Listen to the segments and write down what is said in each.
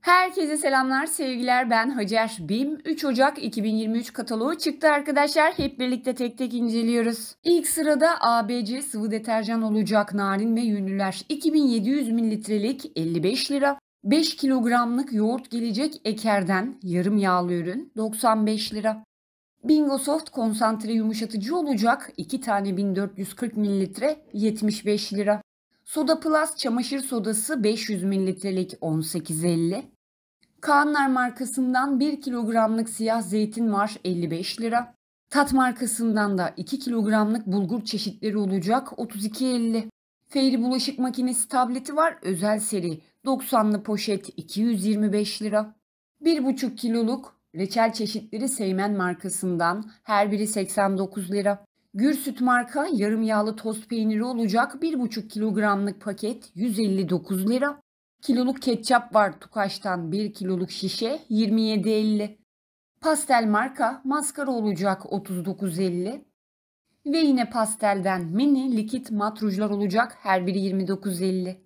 Herkese selamlar, sevgiler. Ben Hacer. BİM 3 Ocak 2023 kataloğu çıktı arkadaşlar. Hep birlikte tek tek inceliyoruz. İlk sırada ABC sıvı deterjan olacak narin ve yünlüler. 2700 mililitrelik 55 lira. 5 kilogramlık yoğurt gelecek Eker'den yarım yağlı ürün 95 lira. Bingo Soft konsantre yumuşatıcı olacak 2 tane 1440 mililitre 75 lira. Soda Plus çamaşır sodası 500 mililitrelik 18,50. Kaanlar markasından 1 kilogramlık siyah zeytin var 55 lira. Tat markasından da 2 kilogramlık bulgur çeşitleri olacak 32,50. Fairy bulaşık makinesi tableti var özel seri 90'lı poşet 225 lira. 1,5 kiloluk reçel çeşitleri Seymen markasından her biri 89 lira. Gürsüt marka yarım yağlı tost peyniri olacak 1,5 kilogramlık paket 159 lira. Kiloluk ketçap var Tukaş'tan 1 kiloluk şişe 27,50. Pastel marka maskara olacak 39,50. Ve yine pastelden mini likit mat rujlar olacak her biri 29,50.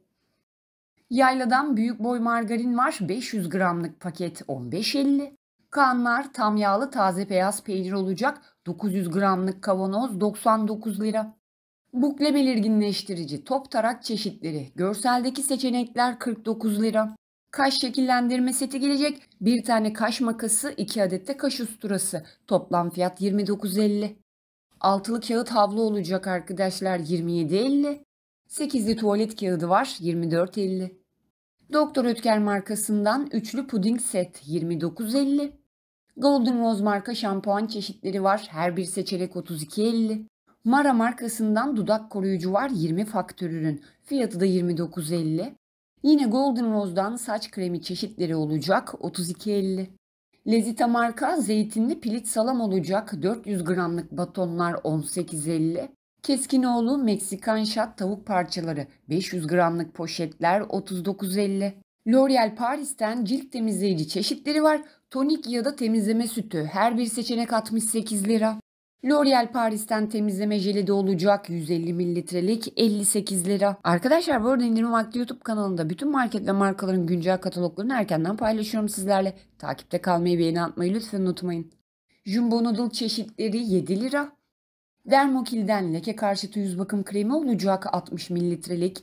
Yayla'dan büyük boy margarin var 500 gramlık paket 15,50. Kaanlar tam yağlı taze beyaz peynir olacak 900 gramlık kavanoz 99 lira. Bukle belirginleştirici top tarak çeşitleri görseldeki seçenekler 49 lira. Kaş şekillendirme seti gelecek. Bir tane kaş makası 2 adet de kaş usturası. Toplam fiyat 29,50. Altılı kağıt havlu olacak arkadaşlar 27,50. 8'li tuvalet kağıdı var 24,50. Doktor Ötker markasından üçlü puding set 29,50. Golden Rose marka şampuan çeşitleri var. Her bir seçenek 32,50. Mara markasından dudak koruyucu var 20 faktör ürün. Fiyatı da 29,50. Yine Golden Rose'dan saç kremi çeşitleri olacak 32,50. Lezita marka zeytinli pilit salam olacak 400 gramlık batonlar 18,50. Keskinoğlu Meksikan şat tavuk parçaları 500 gramlık poşetler 39,50. L'Oreal Paris'ten cilt temizleyici çeşitleri var. Tonik ya da temizleme sütü her bir seçenek 68 lira. L'Oreal Paris'ten temizleme jeli de olacak 150 mililitrelik 58 lira. Arkadaşlar bu arada indirim vakti YouTube kanalında bütün market ve markaların güncel kataloglarını erkenden paylaşıyorum sizlerle. Takipte kalmayı, beğeni atmayı lütfen unutmayın. Jumbo Noodle çeşitleri 7 lira. Dermokil'den leke karşıtı yüz bakım kremi olacak 60 mililitrelik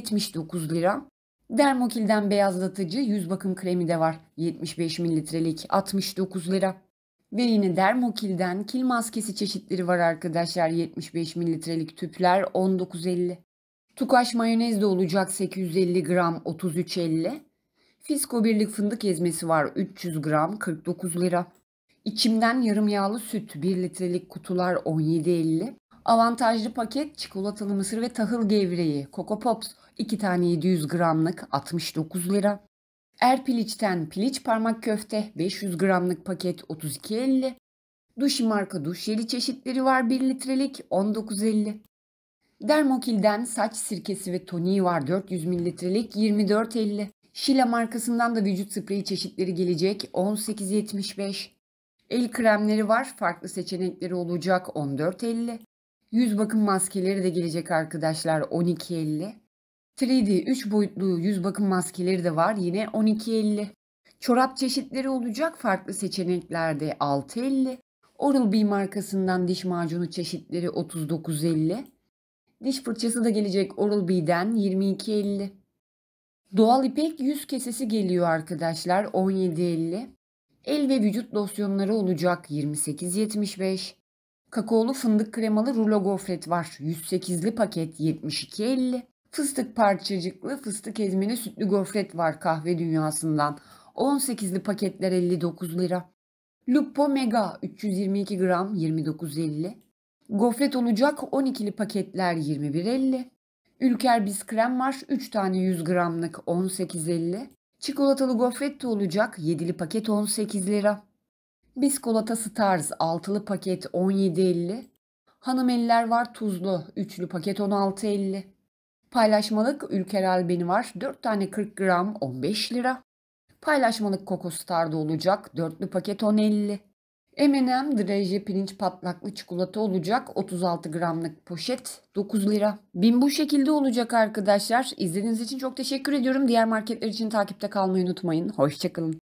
79 lira. Dermokil'den beyazlatıcı yüz bakım kremi de var 75 mililitrelik 69 lira. Ve yine Dermokil'den kil maskesi çeşitleri var arkadaşlar 75 mililitrelik tüpler 19,50. Tukaş mayonez de olacak 850 gram 33,50. Fisko birlik fındık ezmesi var 300 gram 49 lira. İçimden yarım yağlı süt 1 litrelik kutular 17,50. Avantajlı paket çikolatalı mısır ve tahıl gevreği Coco Pops 2 tane 700 gramlık 69 lira. Erpiliç'ten piliç parmak köfte 500 gramlık paket 32,50. Duşi marka duş jeli çeşitleri var 1 litrelik 19,50. Dermokil'den saç sirkesi ve toniği var 400 mililitrelik 24,50. Şile markasından da vücut spreyi çeşitleri gelecek 18,75. El kremleri var farklı seçenekleri olacak 14,50. Yüz bakım maskeleri de gelecek arkadaşlar 12,50. 3D 3 boyutlu yüz bakım maskeleri de var yine 12,50. Çorap çeşitleri olacak farklı seçeneklerde 6,50. Oral-B markasından diş macunu çeşitleri 39,50. Diş fırçası da gelecek Oral-B'den 22,50. Doğal ipek yüz kesesi geliyor arkadaşlar 17,50. El ve vücut losyonları olacak 28,75. Kakaolu fındık kremalı rulo gofret var 108'li paket 72,50. Fıstık parçacıklı fıstık ezmeli sütlü gofret var kahve dünyasından 18'li paketler 59 lira. Lupo Mega 322 gram 29,50. Gofret olacak 12'li paketler 21,50. Ülker Biz krem var 3 tane 100 gramlık 18,50. Çikolatalı gofret de olacak 7'li paket 18 lira. Biskolata Stars 6'lı paket 17,50. Hanım eller var tuzlu 3'lü paket 16,50. Paylaşmalık Ülker Albeni var 4 tane 40 gram 15 lira. Paylaşmalık Coco Star'da olacak 4'lü paket 10,50. M&M Drajeli pirinç patlaklı çikolata olacak. 36 gramlık poşet 9 lira. BİM bu şekilde olacak arkadaşlar. İzlediğiniz için çok teşekkür ediyorum. Diğer marketler için takipte kalmayı unutmayın. Hoşçakalın.